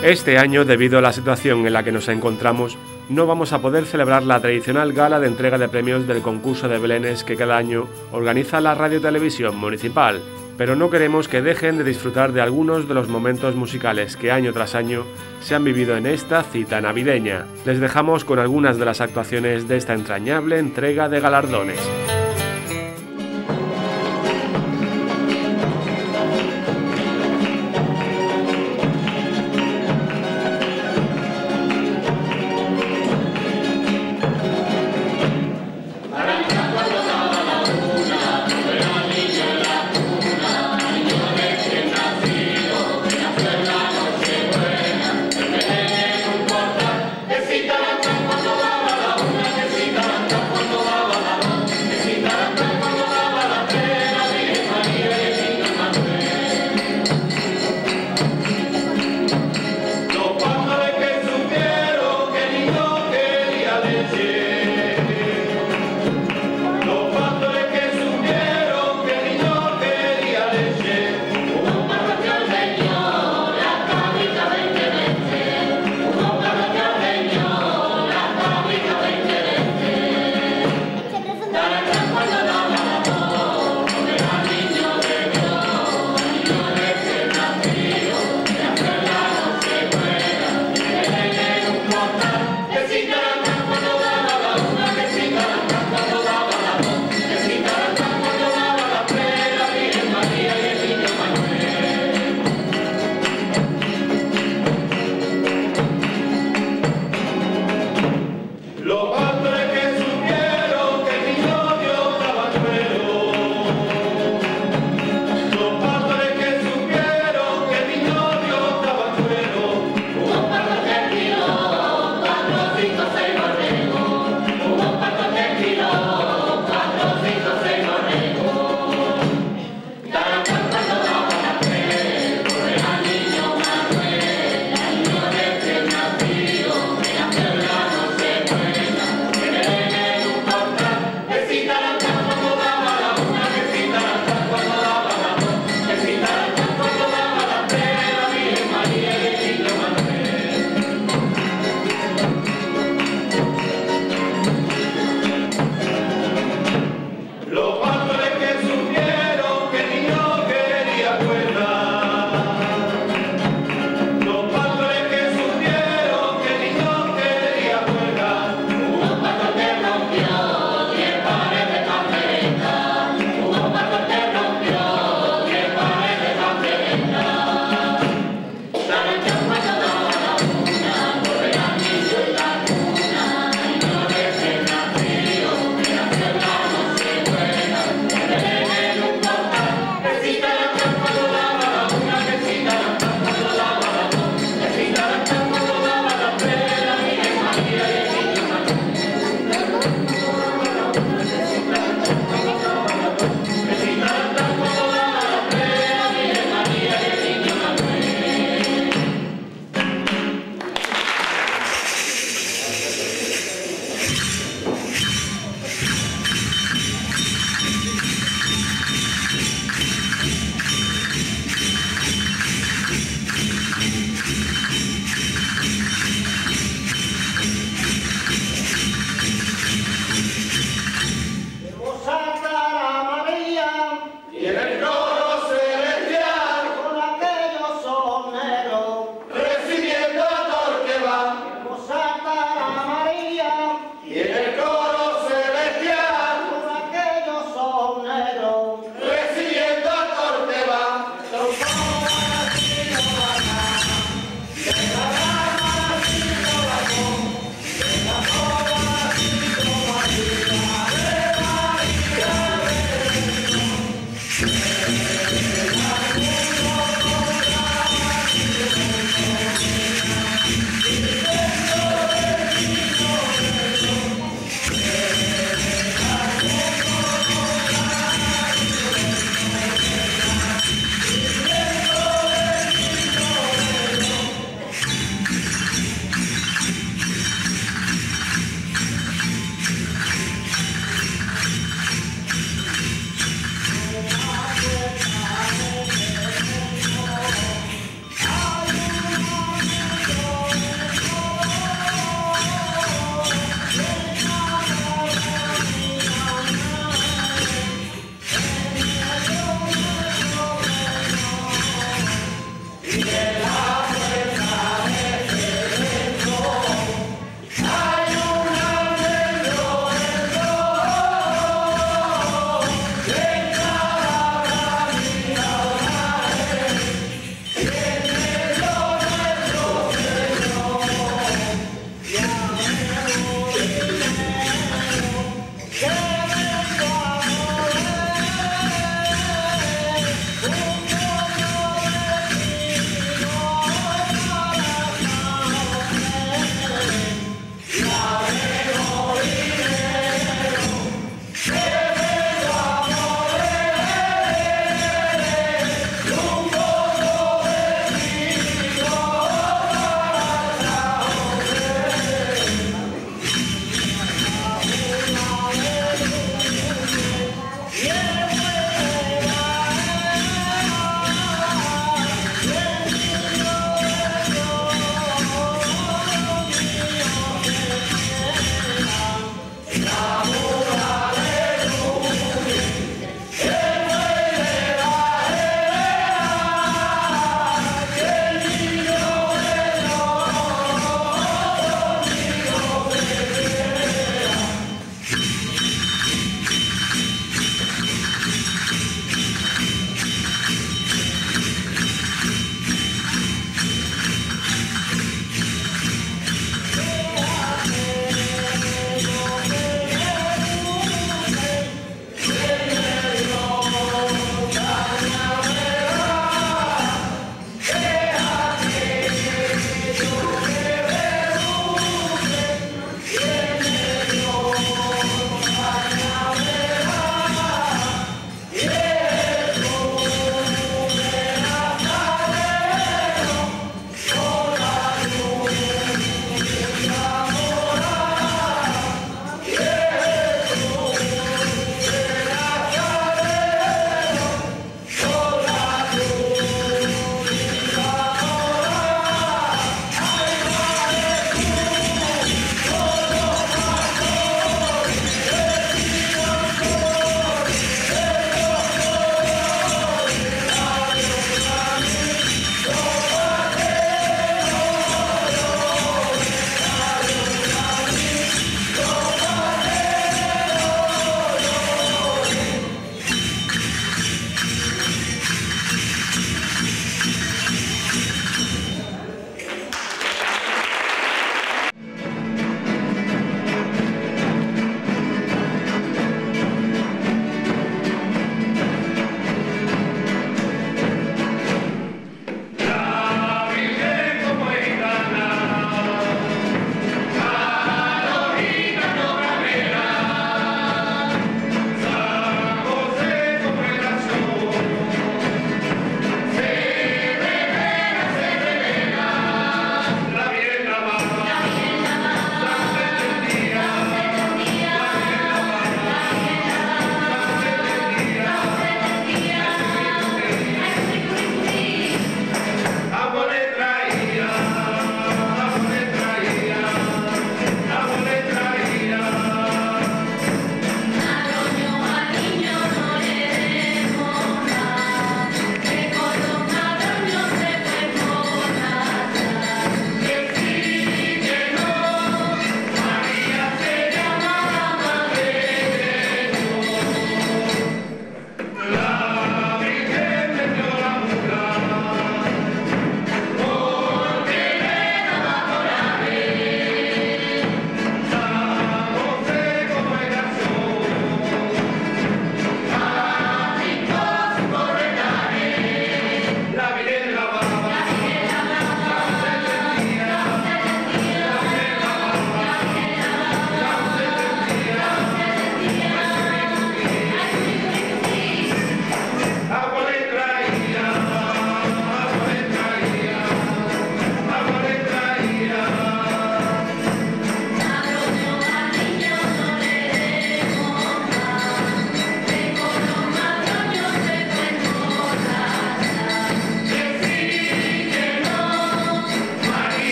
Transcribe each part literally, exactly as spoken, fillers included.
Este año, debido a la situación en la que nos encontramos, no vamos a poder celebrar la tradicional gala de entrega de premios del concurso de belenes que cada año organiza la Radio Televisión Municipal, pero no queremos que dejen de disfrutar de algunos de los momentos musicales que año tras año se han vivido en esta cita navideña. Les dejamos con algunas de las actuaciones de esta entrañable entrega de galardones.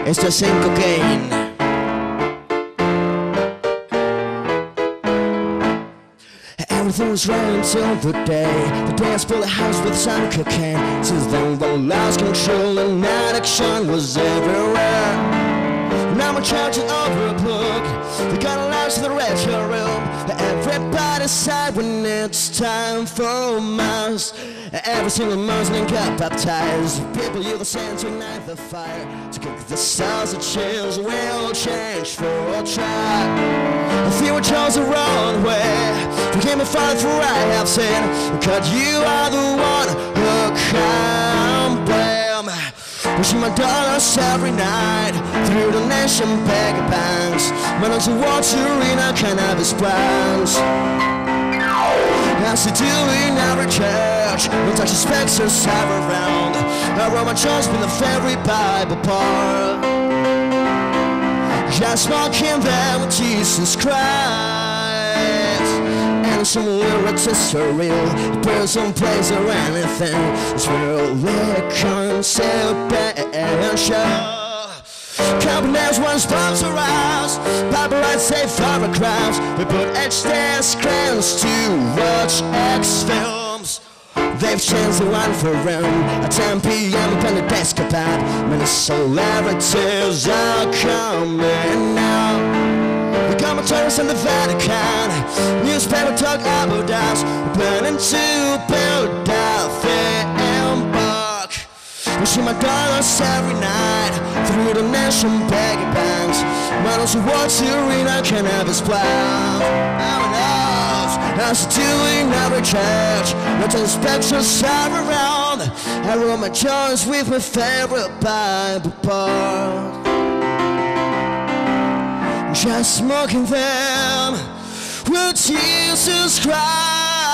Esto es en cocaine. Everything was right until the day The day I spoiled the house with some cocaine. Since then the lost control and addiction was everywhere. Now I'm charging over a book. We got a lounge to the retro room. Everybody's sad when it's time for mass. Every single Muslim got baptized. People use the sand to ignite the fire. To cook the stars of chills will change for a track. I feel we chose the wrong way. Forgive me Father for I have sinned. Cause you are the one who can blame. Pushing my dollars every night through the nation begging banks. Running to water in our cannabis plants. As they do in every church, no touch the specters have around. I wrote my choice with the fairy Bible part. Just walking there with Jesus Christ. And some lyrics is surreal. Person, place or anything. It's really consequential. Companies once sponsor us. Paparazzi say photographs. We put H D screens to watch X films. They've changed the one for room. At ten p m upon the desk about many celebrities are coming now. The commentaries in the Vatican. Newspaper talk about us. We're planning to build out the embark. Pushing my dollars every night through the nation begging banks. Models who walk to arena cannabis plow. I'm enough as to doing every church. Not to the specters are around. I wrote my choice with my favorite Bible part. Just smoking them with Jesus Christ.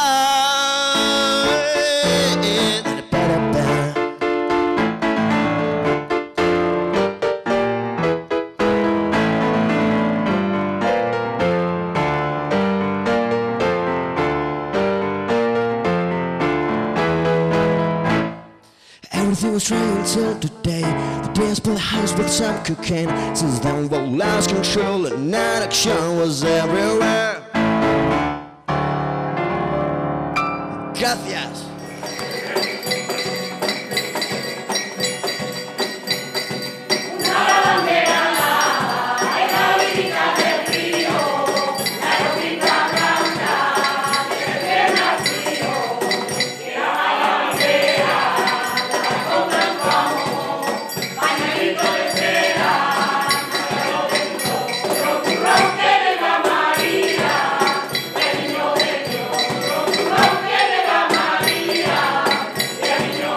Everything was right until today. The day I split the house with some cocaine. Since then we lost control and addiction was everywhere. Gracias. María,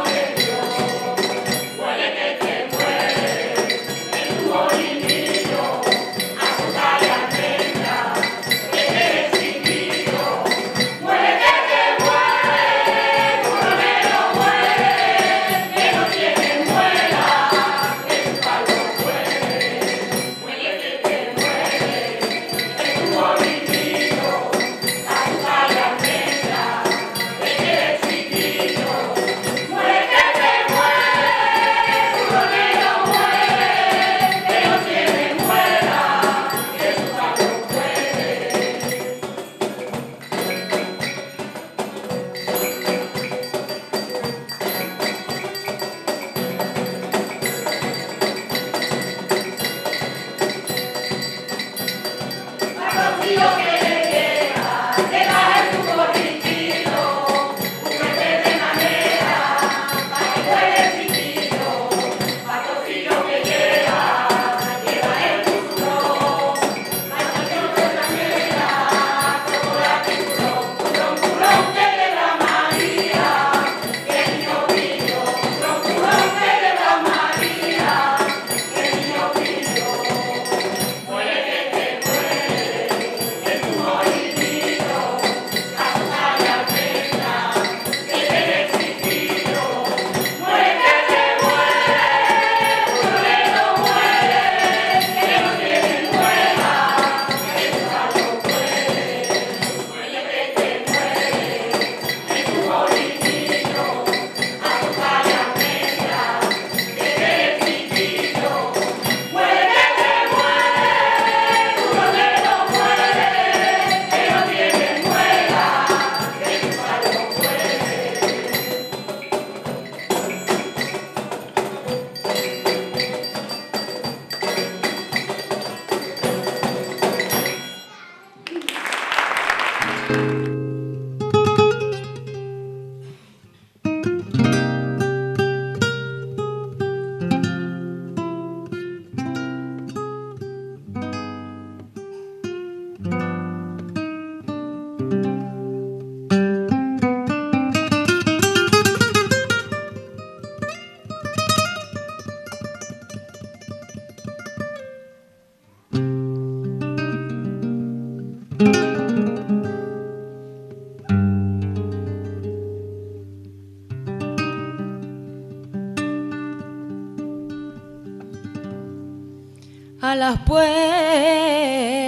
a las puertas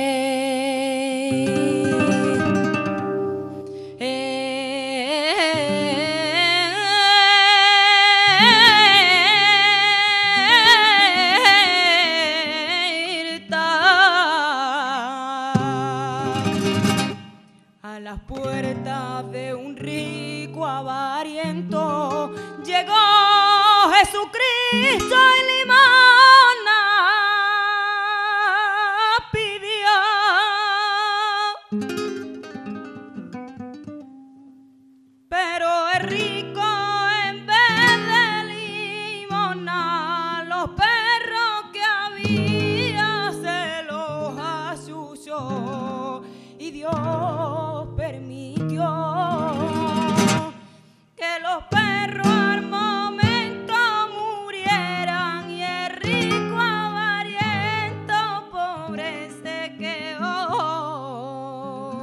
las puertas de un rico avariento llegó Jesucristo y limosna pidió, pero el rico en vez de limosna los perros que había se los achuchó y Dios permitió que los perros al momento murieran y el rico avariento pobre se quedó.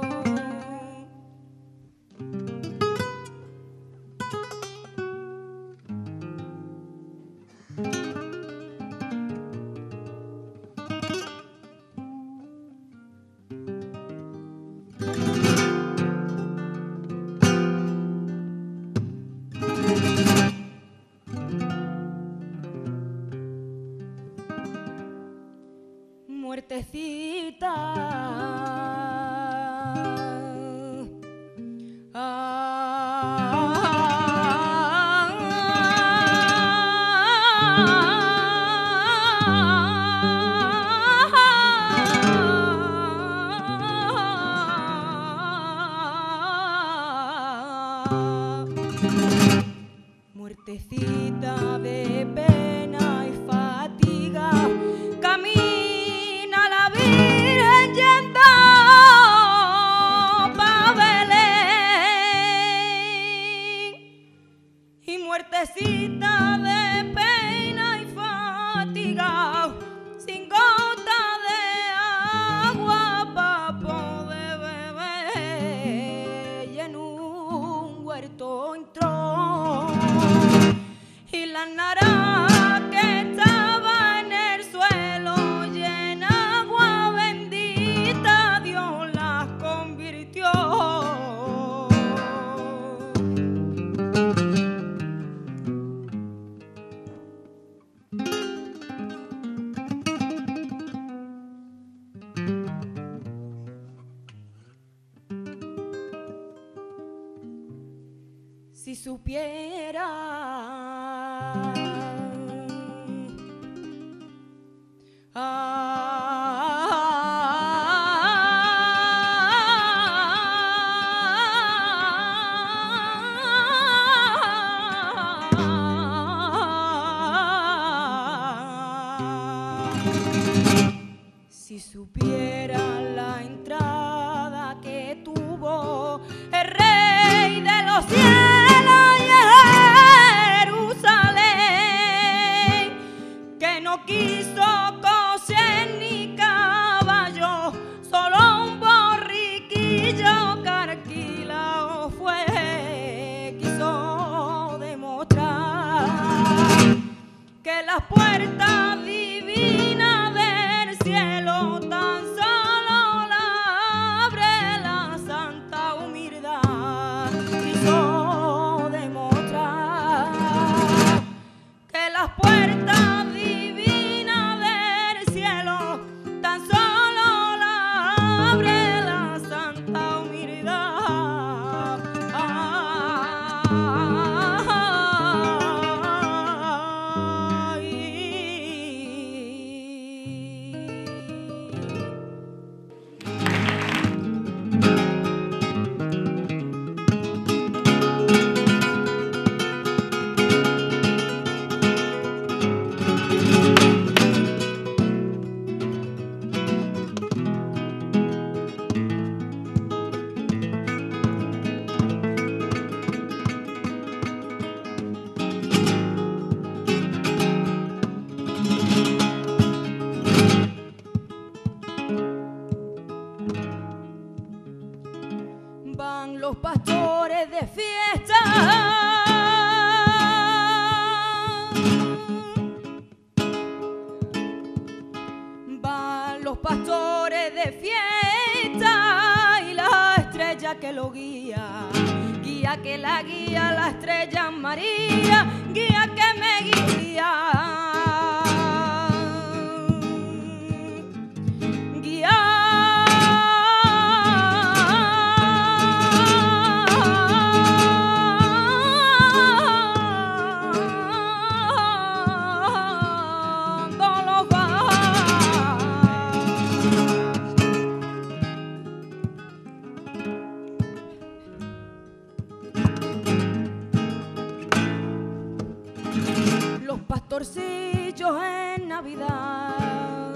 Muertecita, muertecita de pena y fatiga, camina la Virgen yendo pa' Belén. Y muertecita de pena y fatiga, sin gota de agua pa' poder beber, y en un huerto entró y la nara que estaba en el suelo llena agua bendita Dios las convirtió. Si supiera si supiera la entrada que tuvo el Rey de los cielos y Jerusalén, que no quiso coser ni caballo, solo un borriquillo carquilao fue, quiso demostrar que las puertas divinas del cielo tan solo la abre la santa humildad. Quiso demostrar que las puertas divinas del cielo tan solo la abre la santa humildad. Van los pastores de fiesta, van lo guía. Guía que la guía la estrella María, guía que me guía. Pastorcillos en Navidad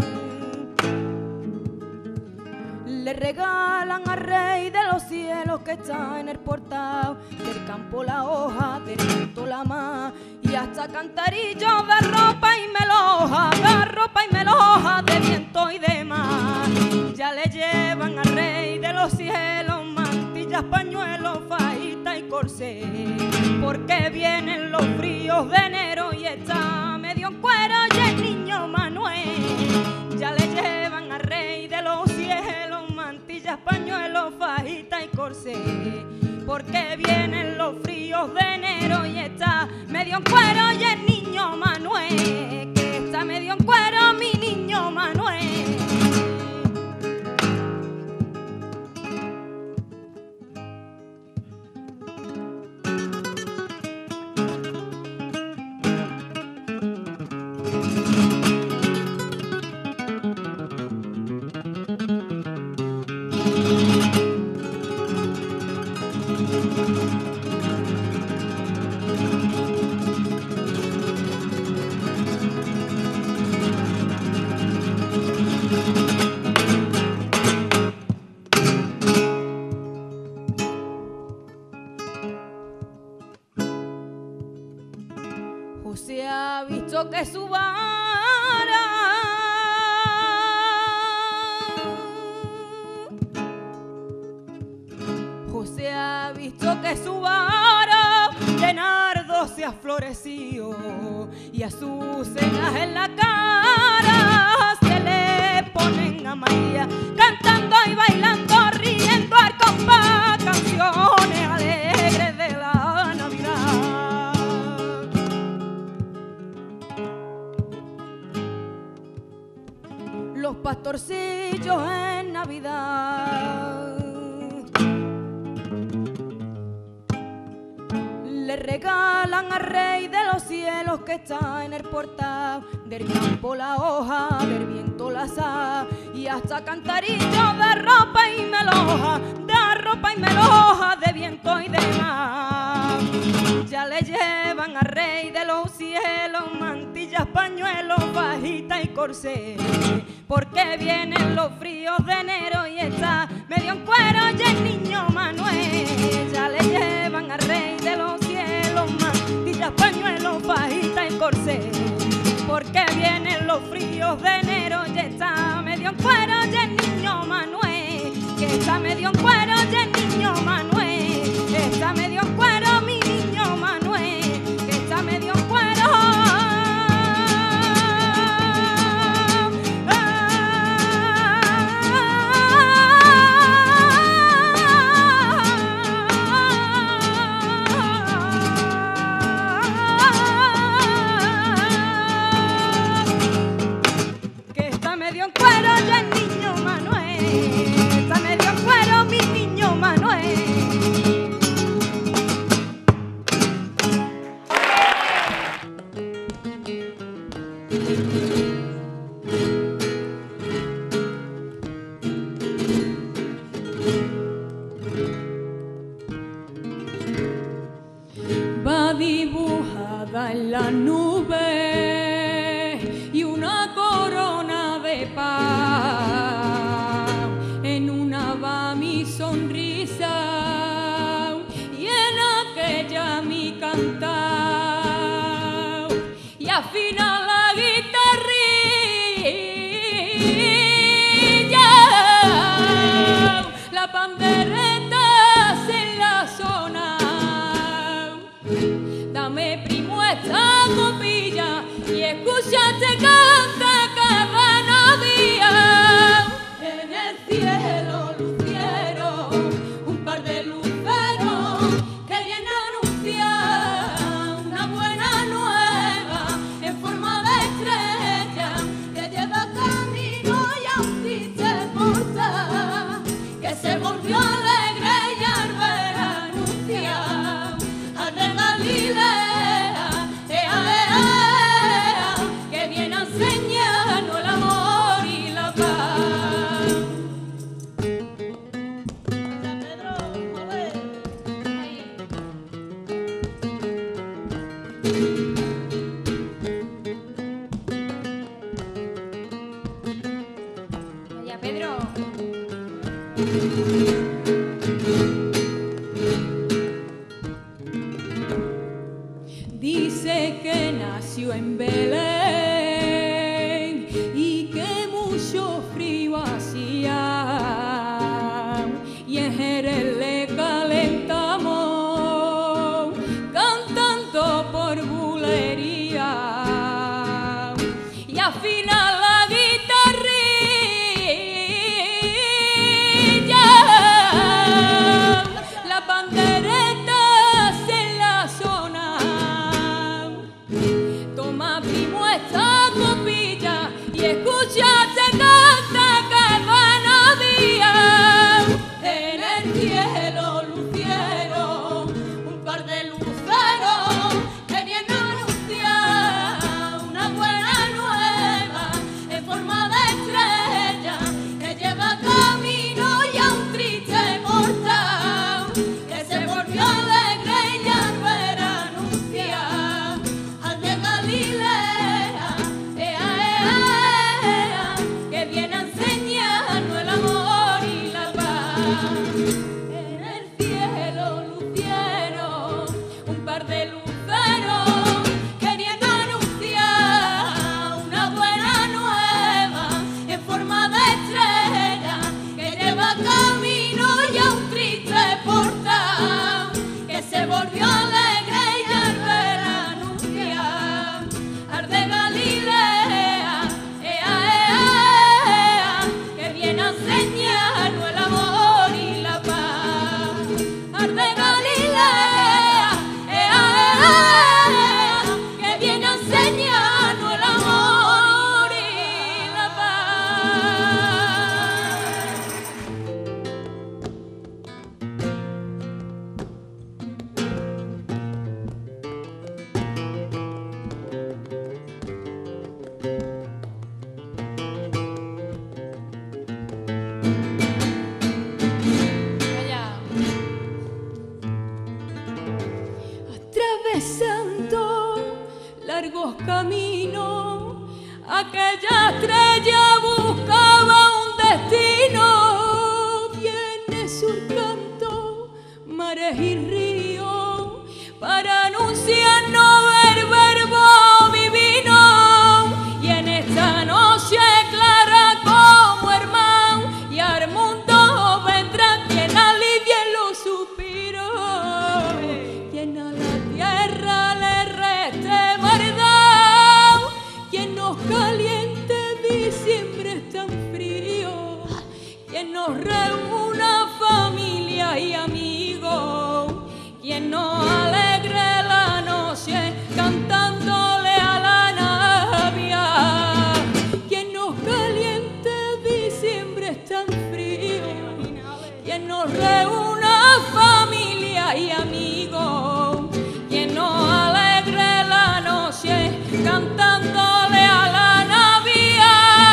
le regalan al Rey de los cielos que está en el portal, del campo la hoja, del viento la mar, y hasta cantarillos de ropa y meloja, de ropa y meloja, de viento y de mar. Ya le llevan al Rey de los cielos mantillas, pañuelos, fajita y corsé, porque vienen los fríos de enero y está medio en cuero y el niño Manuel. Ya le llevan al Rey de los cielos mantillas, pañuelos, fajita y corsé, porque vienen los fríos de enero y está medio en cuero y el niño Manuel, que está medio en cuero mi niño Manuel. José ha visto que su vara José ha visto que su vara de nardo se ha florecido y a sus cejas en la cara se le ponen a María, cantando y bailando, riendo al compás, canciones alegres de la Navidad. Los pastorcillos en Navidad le regalan al Rey de los cielos que está en el portal, del campo la hoja, del viento la sal, y hasta cantarillos de ropa y meloja, de ropa y meloja, de viento y de mar. Ya le llevan al Rey de los cielos mantillas, pañuelos, fajita y corsé, porque vienen los fríos de enero y está medio en cuero y el niño Manuel. Ya le llevan al Rey de los cielos mantillas, pañuelos, fajita y corsé, porque vienen los fríos de enero y está medio en cuero y el niño Manuel, que está medio en cuero y el niño Manuel, que está medio en cuero mi niño Manuel, que está medio en cuero. Medio en cuero y el niño Manuel, está medio en cuero mi niño Manuel. Va dibujada en la nube y una corona de paz, en una va mi sonrisa y en aquella mi cantar, y afina la guitarrilla, la pandereta se la zona. Dame primo esta copilla y escúchate canta cada Navidad. En el cielo lucieron un par de luces Vaya, Pedro. Dice que nació en Belén y que mucho frío hacía, y en Jerez le calentamos cantando por bulería, y al final la guitarrilla, la pandereta se la zona. Toma, primo, esta copilla y escúchate canta que buenos días. En el cielo lucieron un par de luceros que vienen a anunciar una buena nueva en forma de estrella que lleva camino y a un triste mortal que se volvió alegre y al ver anunciar al de Galilea, ea, ea, ea, que viene a enseñarnos el amor y la paz. En el cielo lucieron un par de luceros queriendo anunciar una buena nueva en forma de estrella que lleva camino y a un triste portal que se volvió alegre y al ver anunciar al de Galilea, ea, ea, ea, que viene a enseñarnos el amor y la paz. Al de Galilea, ea, ea, ea, que viene a enseñarnos el amor y la paz. Vaya. Atravesando largos caminos, aquella estrella buscaba un destino. Viene surcando mares y ríos para anunciarnos el verbo divino. Y en esta noche clara como hermano y al mundo vendrá quien alivie los suspiros, quien a la tierra le reste verdad, quien nos caliente diciembre tan frío, quien nos reúna familia y amigos, quien nos alegre la noche cantándole a la navia, quien nos caliente diciembre tan frío, quien nos reúna familia y amigos, quien nos alegre la noche cantándole a la navia.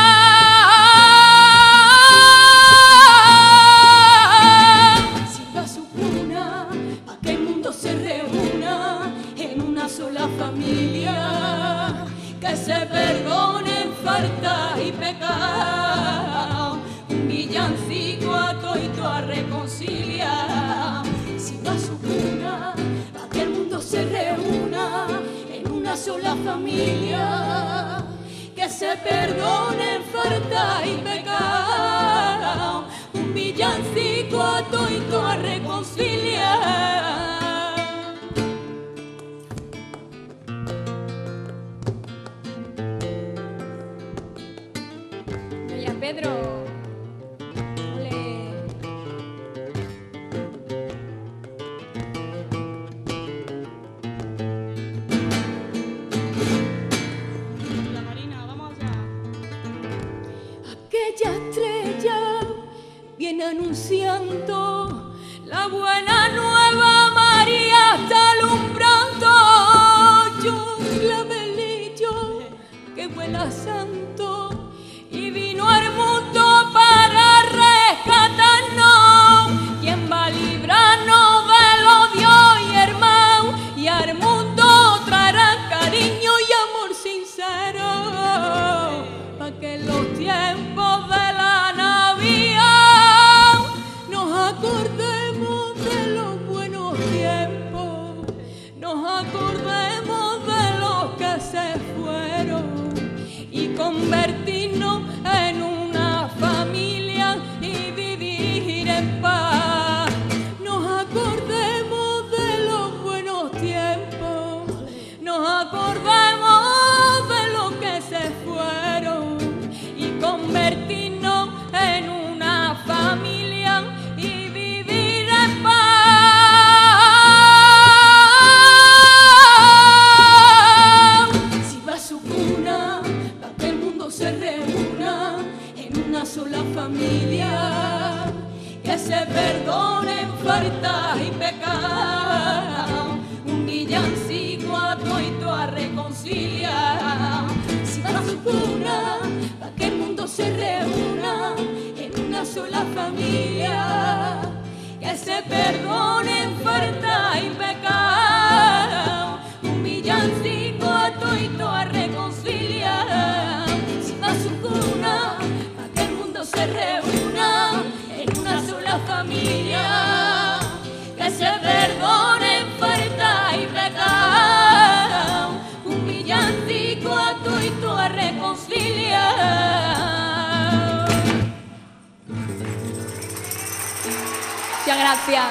Sirva su cuna pa' que el mundo se reúna en una sola familia, que se perdonen falta y pecado, un villancico a toito a reconciliar. Sirva su cuna pa' que el mundo se reúna en una sola familia, que se perdonen falta y pecado, un villancico a toito a reconciliar. Doña Pedro, ole. La Marina, vamos allá. Aquella estrella viene anunciando la buena nueva, María está alumbrando. Yo un clavelillo que vuela santo y vino al mundo para rescatarnos. ¿Quién va a librarnos del odio y hermano? Y al mundo traerá tiempos nos acordemos de los que se fueron y convertirnos en una familia y vivir en paz. Nos acordemos de los buenos tiempos, nos acordemos de los que se fueron y convertirnos en una familia y vivir en paz. Si va a su cuna, para que el mundo se reúna en una sola familia, que se perdonen faltas y pecados, un villancico a toito a reconciliar. Si va a su cuna, para que el mundo se reúna en una sola familia, que se perdonen faltas y pecados, un villancico a toito a reconciliar. Si va a su cuna, para que el mundo se reúna en una sola familia, que se perdonen faltas y pecados, un villancico a toito a reconciliar. Muchas gracias.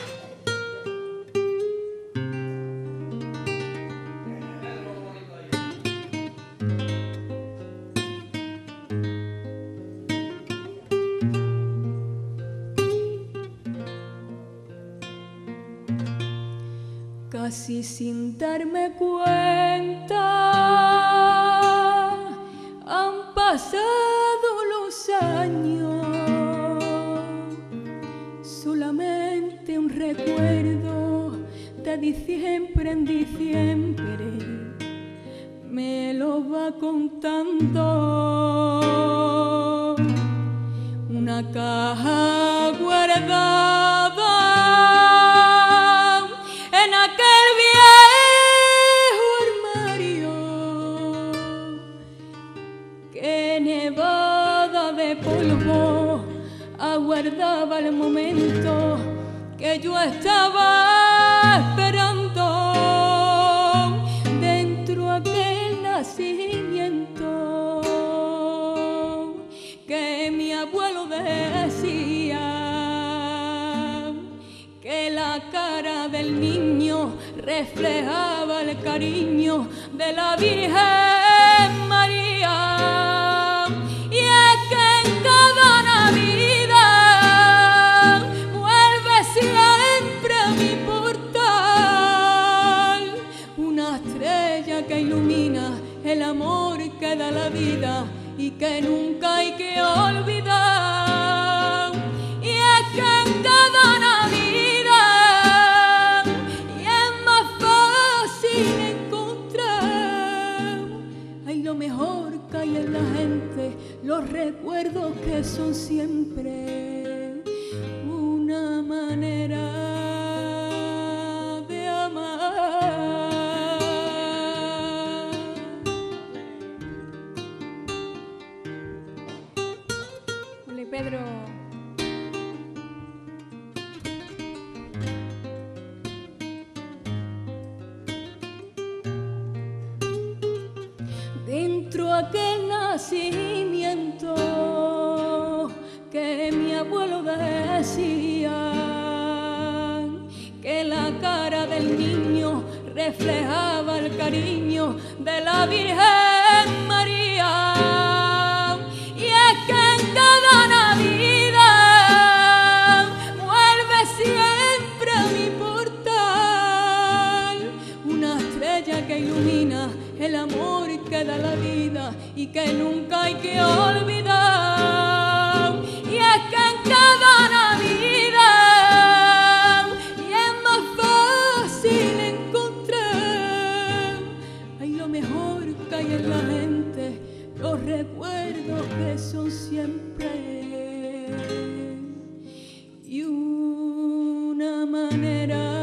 Casi sin darme cuenta han pasado los años, solamente un recuerdo de diciembre en diciembre me lo va contando. Una caja guardada en aquel viejo armario que nevada de polvo aguardaba el momento que yo estaba esperando. Dentro aquel nacimiento que mi abuelo decía que la cara del niño reflejaba el cariño de la Virgen María. Y es que en cada Navidad vuelve siempre a mi portal una estrella que ilumina el amor que da la vida y que nunca hay que olvidar. Y es que en cada Navidad y es más fácil encontrar hay lo mejor que hay en la gente, los recuerdos que son siempre una manera de amar. Hola, Pedro. Dentro aquel nacimiento que mi abuelo decía que la cara del niño reflejaba el cariño de la Virgen María. Y es que en cada Navidad vuelve siempre a mi portal una estrella que ilumina el amor que da la vida y que nunca hay que olvidar. Y es que en cada Navidad y es más fácil encontrar hay lo mejor que hay en la gente, los recuerdos que son siempre y una manera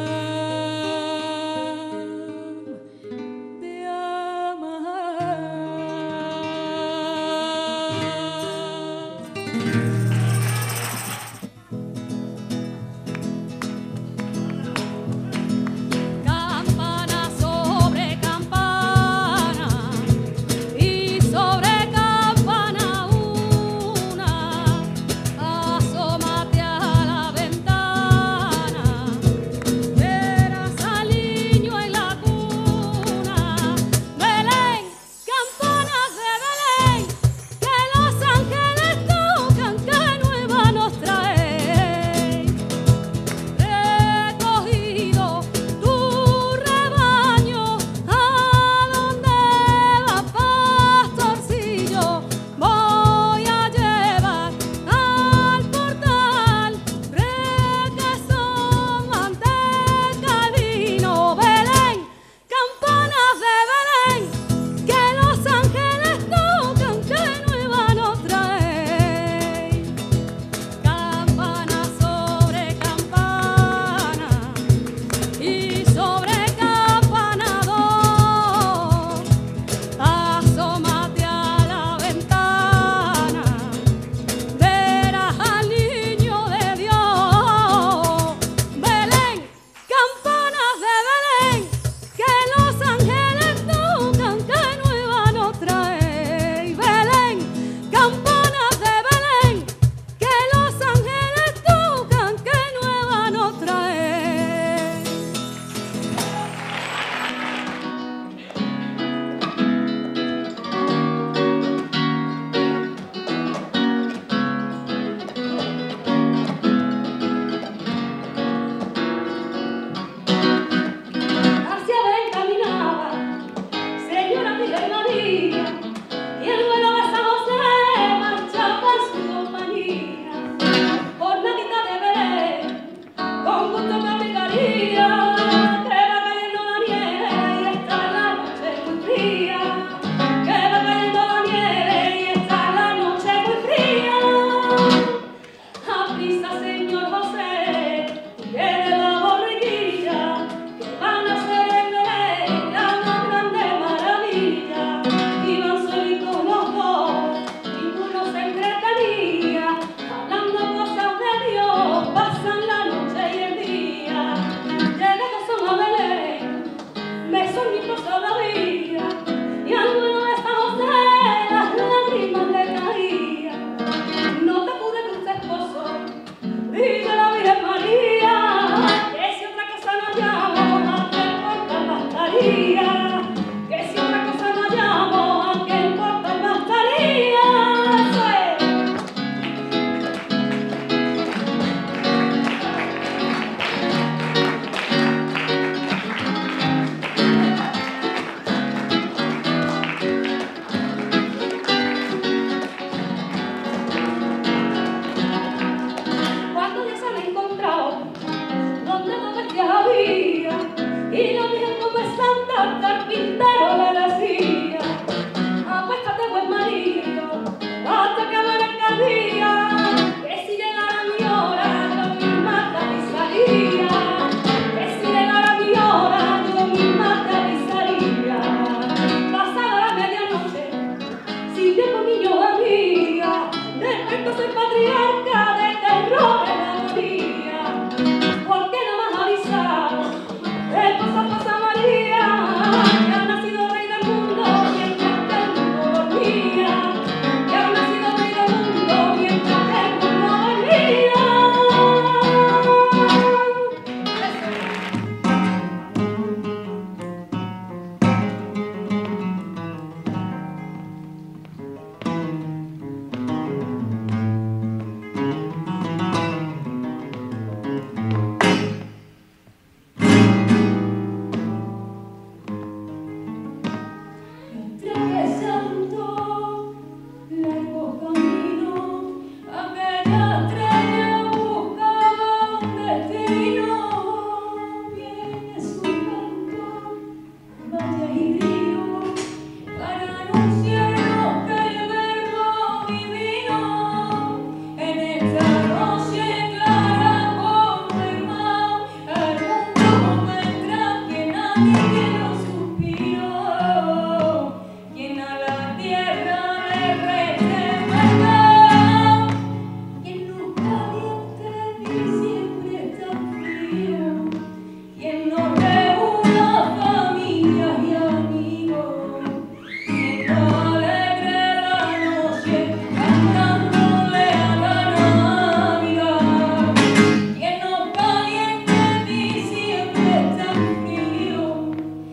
Quien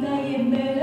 linda y en Belén.